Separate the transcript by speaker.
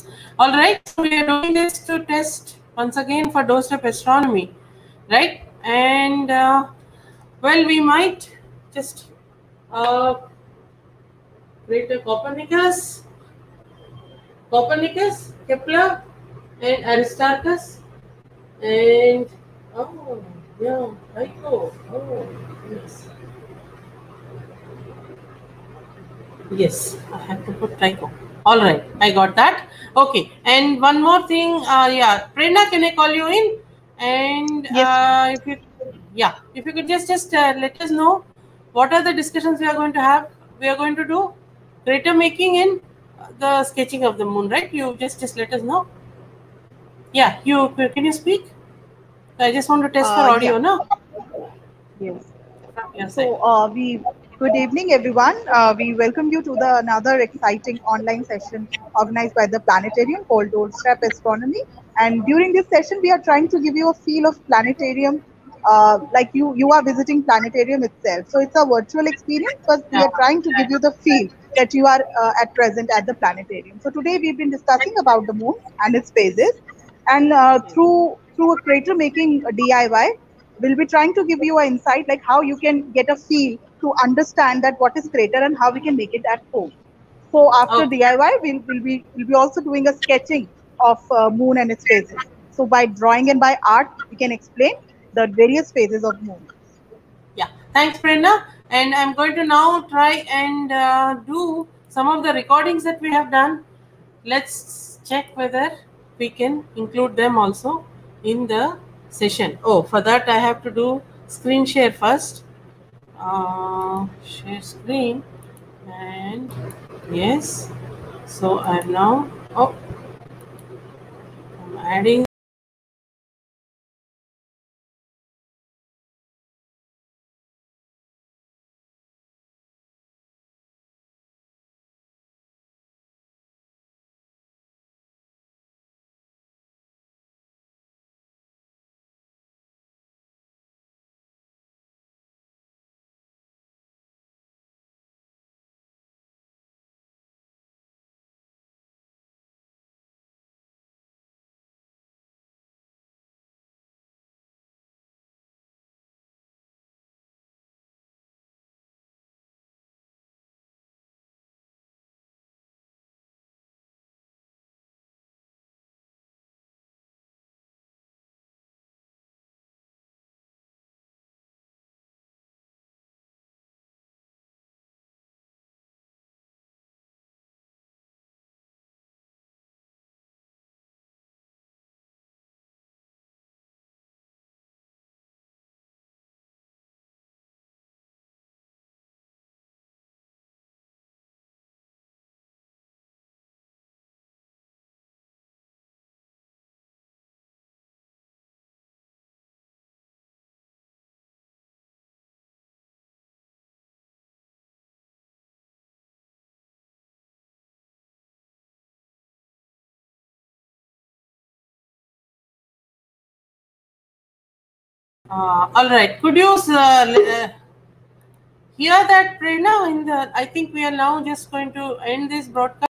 Speaker 1: All right, so we are doing this to test once again for doorstep astronomy, right? And well, we might just create a Copernicus, Kepler, and Aristarchus, and oh yeah, Tycho. Oh yes, yes, I have to put Tycho. All right, I got that. Okay, and one more thing. Yeah, Prerna, can I call you in? And
Speaker 2: Yes.
Speaker 1: if you, yeah, if you could just let us know what are the discussions we are going to have. We are going to do crater making in the sketching of the moon, right? You just let us know. Yeah, you can you speak? I just want to test for
Speaker 2: Yeah.
Speaker 1: audio, no?
Speaker 2: Yes.
Speaker 1: From your side.
Speaker 2: So, good evening, everyone. We welcome you to the another exciting online session organized by the Planetarium called Doorstep Astronomy. And during this session, we are trying to give you a feel of planetarium, like you are visiting planetarium itself. So it's a virtual experience, but we
Speaker 1: Yeah.
Speaker 2: are trying to give you the feel that you are at present at the planetarium. So today we've been discussing about the moon and its phases, and through a crater making DIY, we'll be trying to give you an insight like how you can get a feel to understand that what is crater and how we can make it at home. So after
Speaker 1: Okay.
Speaker 2: DIY, we'll be also doing a sketching of moon and its phases. So by drawing and by art, we can explain the various phases of moon.
Speaker 1: Yeah. Thanks, Prerna. And I'm going to now try and do some of the recordings that we have done. Let's check whether we can include them also in the session. Oh, for that I have to do screen share first. Share screen, and yes. So I'm now. Oh, I'm adding. All right. Could you hear that, Prerna? I think we are now just going to end this broadcast.